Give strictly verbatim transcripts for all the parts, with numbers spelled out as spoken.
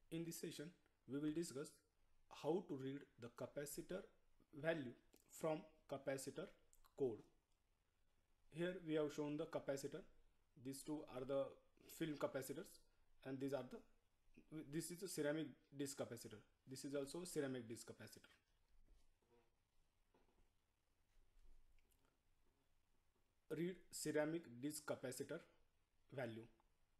In this session, we will discuss how to read the capacitor value from capacitor code. Here we have shown the capacitor. These two are the film capacitors, and these are the this is a ceramic disc capacitor. This is also a ceramic disc capacitor. Read ceramic disc capacitor value.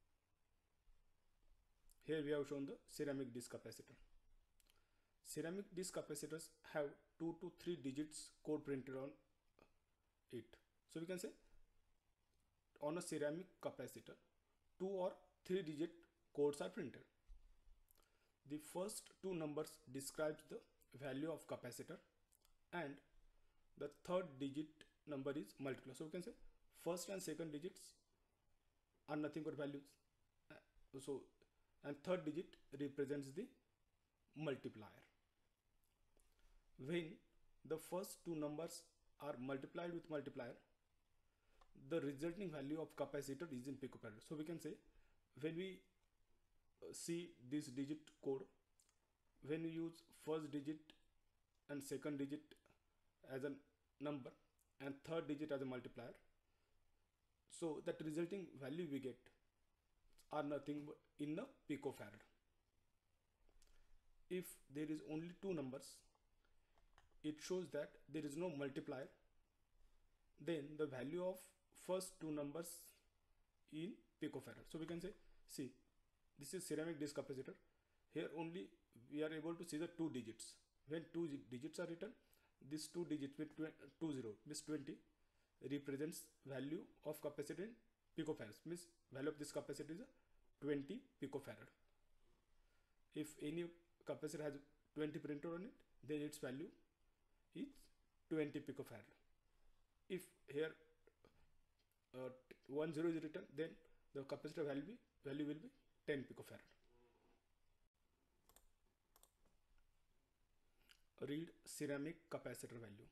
Here we have shown the ceramic disc capacitor. Ceramic disc capacitors have two to three digits code printed on it. So we can say on a ceramic capacitor, two or three digit codes are printed. The first two numbers describes the value of capacitor, and the third digit number is multiplier. So we can say first and second digits are nothing but values. So and third digit represents the multiplier. When the first two numbers are multiplied with multiplier, the resulting value of capacitor is in picofarad. So we can say when we see this digit code, when we use first digit and second digit as a number and third digit as a multiplier, so that resulting value we get are nothing but in a picofarad. If there is only two numbers, it shows that there is no multiplier, then the value of first two numbers in picofarad. So we can say, see, this is ceramic disc capacitor. Here only we are able to see the two digits. When two digits are written, this two digits with two zero means twenty represents value of capacitor in picofarads, means value of this capacitor is twenty picofarad. If any capacitor has twenty printed on it, then its value is twenty picofarad. If here uh, one zero is written, then the capacitor value, value will be ten picofarad. Read ceramic capacitor value.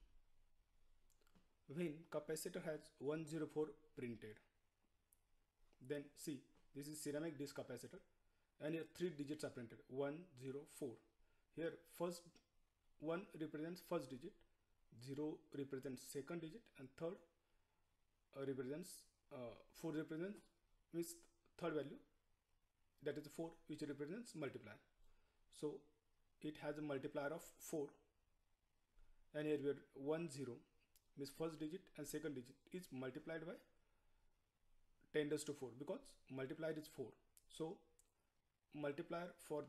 When capacitor has one zero four printed, then see, this is ceramic disc capacitor and here three digits are printed, one zero four. Here first one represents first digit, zero represents second digit, and third uh, represents uh, four represents means third value, that is four, which represents multiplier. So it has a multiplier of four, and here we are one zero means first digit and second digit is multiplied by ten raised to four, because multiplier is four. So multiplier for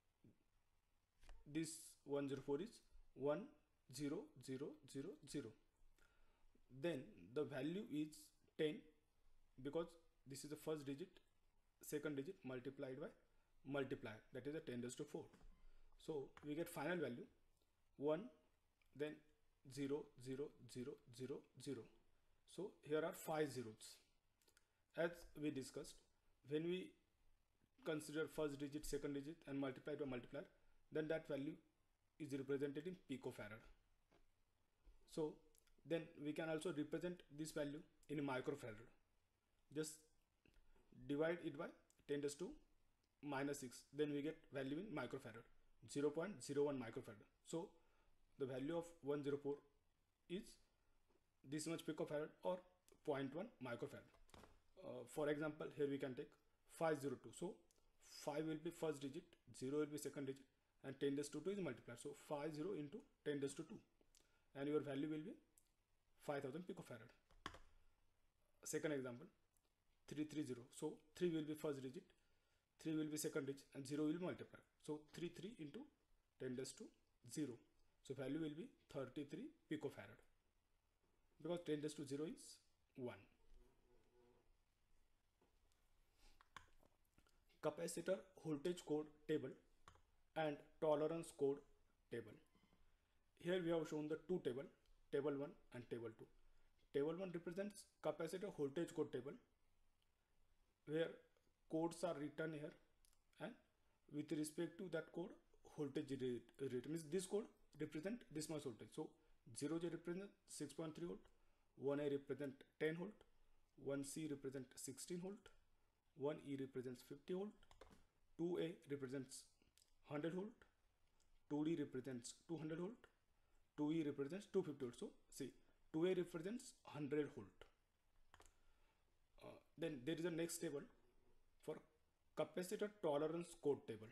this one zero four is one zero zero zero zero. Then the value is ten, because this is the first digit, second digit multiplied by multiplier, that is a ten raised to four. So we get final value one, then zero zero zero zero zero. So here are five zeros. As we discussed, when we consider first digit, second digit and multiplied by multiplier, then that value is represented in picofarad. So then we can also represent this value in microfarad. Just divide it by ten raised to minus six, then we get value in microfarad, zero point zero one microfarad. So the value of one zero four is this much picofarad or zero point one microfarad. Uh, for example, here we can take five zero two. So five will be first digit, zero will be second digit, and ten raised to two is multiplier. So five zero into ten raised to two, and your value will be five thousand picofarad. Second example, three three zero. So three will be first digit, three will be second digit, and zero will be multiplier. So three three into ten raised to zero. So value will be thirty-three picofarad, because ten raised to zero is one. Capacitor voltage code table and tolerance code table. Here we have shown the two table, table one and table two. Table one represents capacitor voltage code table, where codes are written here, and with respect to that code, voltage rate means this code represent this much voltage. So zero J represent six point three volt, one A represent ten volt, one C represent sixteen volt, one E represents fifty volt, two A represents one hundred volt, two D represents two hundred volt, two E represents two hundred fifty volt. So see, two A represents one hundred volt. Uh, then there is a next table for capacitor tolerance code table.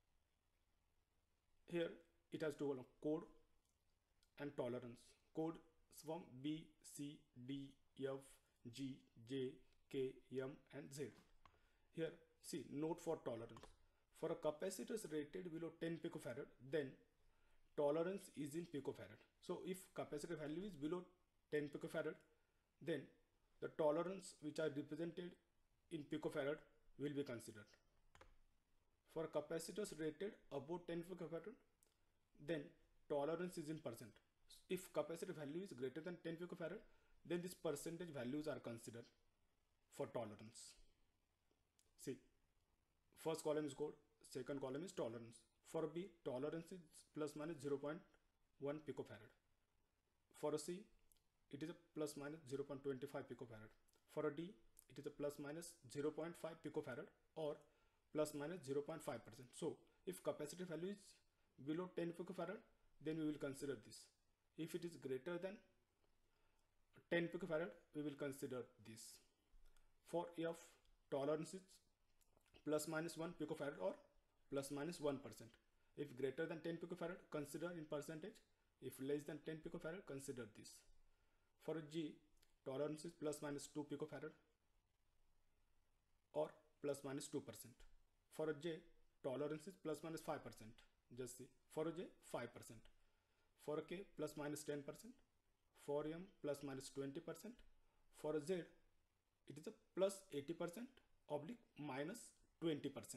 Here it has two columns, code and tolerance. Code from B, C, D, F, G, J, K, M and Z. Here see, note for tolerance. For a capacitor rated below ten picofarad, then tolerance is in picofarad. So if capacitor value is below ten picofarad, then the tolerance which are represented in picofarad will be considered. For capacitors rated above ten picofarad, then tolerance is in percent. If capacitor value is greater than ten picofarad, then this percentage values are considered for tolerance. See, first column is code, second column is tolerance. For B, tolerance is plus minus zero point one picofarad. For a C, it is a plus minus zero point two five picofarad. For a D, it is a plus minus zero point five picofarad or plus minus zero point five percent. So if capacitor value is below ten picofarad, then we will consider this. If it is greater than ten picofarad, we will consider this. For F, tolerance is plus minus one picofarad or plus minus one percent. If greater than ten picofarad, consider in percentage. If less than ten picofarad, consider this. For G, tolerance is plus minus two picofarad or plus minus two percent. For a J, tolerance is plus minus five percent. Just see. For a J, five percent. For a K, plus minus ten percent. For M, plus minus twenty percent. For a Z, it is a plus eighty percent oblique minus twenty percent.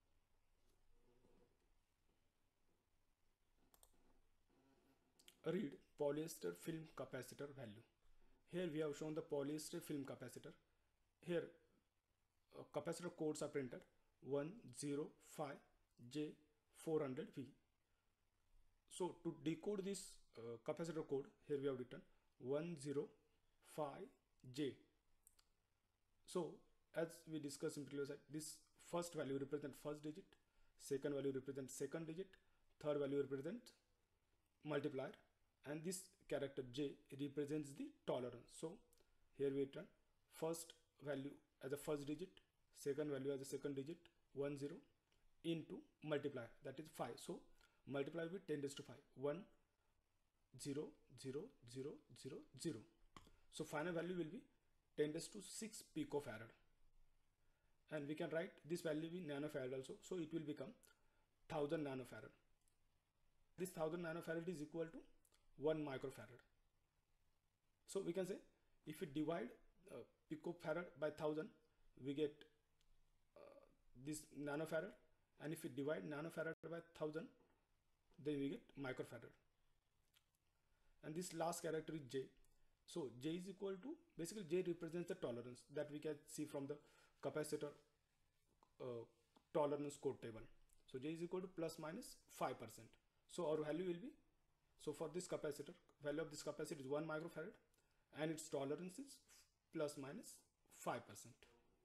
Read polyester film capacitor value. Here we have shown the polyester film capacitor. Here uh, capacitor codes are printed one zero five J four hundred V. So to decode this uh, capacitor code, here we have written one zero five J. So as we discussed in previous slide, this first value represents first digit, second value represents second digit, third value represents multiplier, and this character J represents the tolerance. So here we return first value as a first digit, second value as a second digit, one zero into multiplier, that is five. So multiply with ten raised to five, one zero zero zero zero zero. So final value will be ten raised to six picofarad, and we can write this value in nanofarad also. So it will become one thousand nanofarad. This one thousand nanofarad is equal to one microfarad. So we can say if we divide uh, picofarad by one thousand, we get uh, this nanofarad, and if we divide nanofarad by one thousand, then we get microfarad. And this last character is J. So J is equal to, basically J represents the tolerance that we can see from the capacitor uh, tolerance code table. So J is equal to plus minus five percent. So our value will be, so for this capacitor, value of this capacitor is one microfarad and its tolerance is plus minus five percent.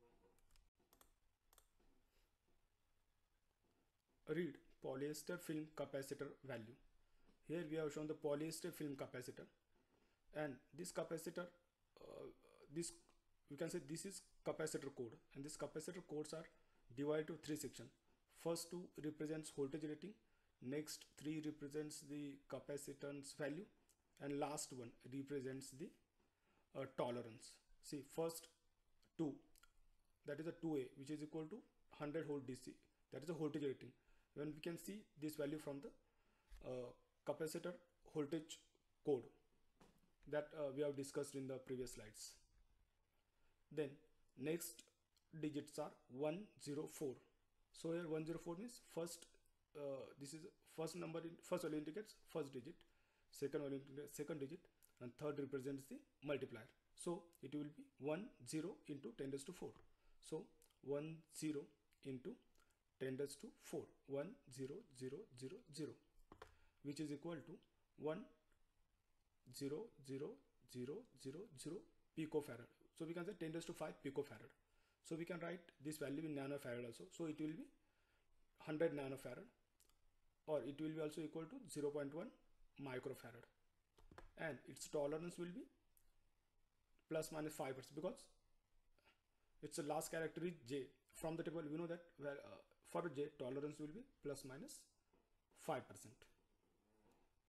Read polyester film capacitor value. Here we have shown the polyester film capacitor, and this capacitor, uh, this we can say this is capacitor code, and this capacitor codes are divided to three sections. First two represents voltage rating, next three represents the capacitance value, and last one represents the uh, tolerance. See, first two, that is a two A, which is equal to one hundred volt D C, that is a voltage rating. When we can see this value from the uh, capacitor voltage code that uh, we have discussed in the previous slides. Then next digits are one zero four. So here one zero four means first, uh, this is first number, in first value indicates first digit, second value indicates second digit, and third represents the multiplier. So it will be one zero into ten raised to four. So one zero into ten raised to four, one zero zero zero zero, which is equal to one zero zero zero zero zero picofarad. So we can say ten raised to five picofarad. So we can write this value in nanofarad also. So it will be one hundred nanofarad or it will be also equal to zero point one microfarad, and its tolerance will be plus minus five percent because its the last character is J. From the table we know that where uh, for J tolerance will be plus minus five percent.